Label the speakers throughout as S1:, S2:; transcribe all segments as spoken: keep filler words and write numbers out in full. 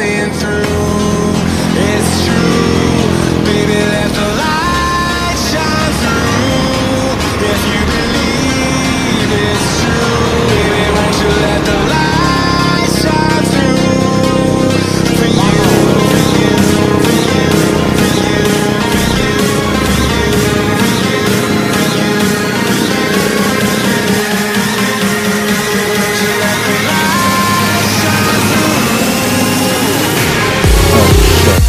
S1: shining through. It's true, baby, let the light shine through. If you believe it's true, baby, won't you let the light shine through? For you, for you, for you, for you, for you, for you, for you, for you, won't you let the light shine through?
S2: Oh shit.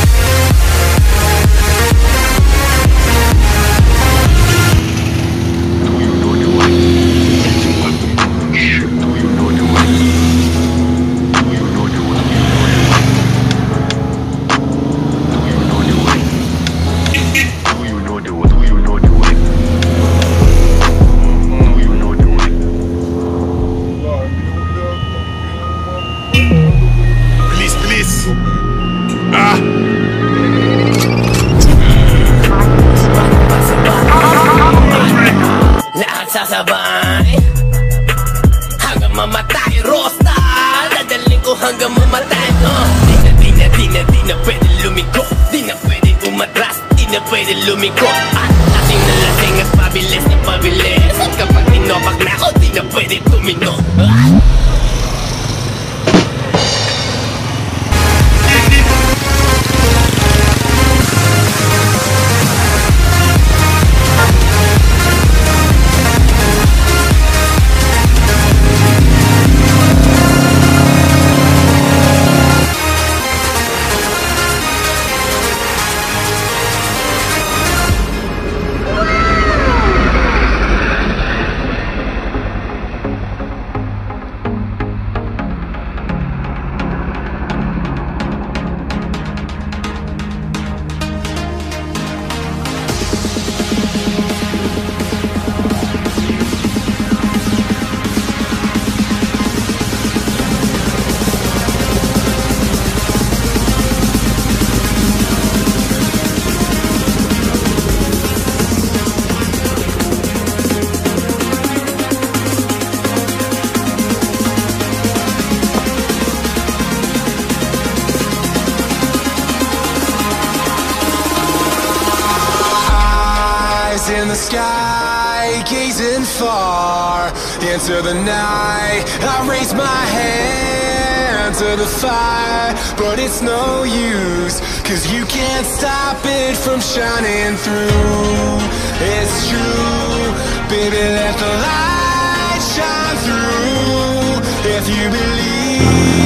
S3: Please, please. Ah.
S4: Lahat sasabay hanggang mamatay, Rosta. Dadaling ko hanggang mamatay, oh. Di na, di na, di na, di na pwede lumiko. Di na pwede umatras, di na pwede lumiko. At lasing na lasing at pabilis na pabilis. At kapag tinopag na ako, di na pwede tumino, ah.
S1: In the sky, gazing far into the night, I raise my hand to the fire, but it's no use, cause you can't stop it from shining through. It's true, baby, let the light shine through. If you believe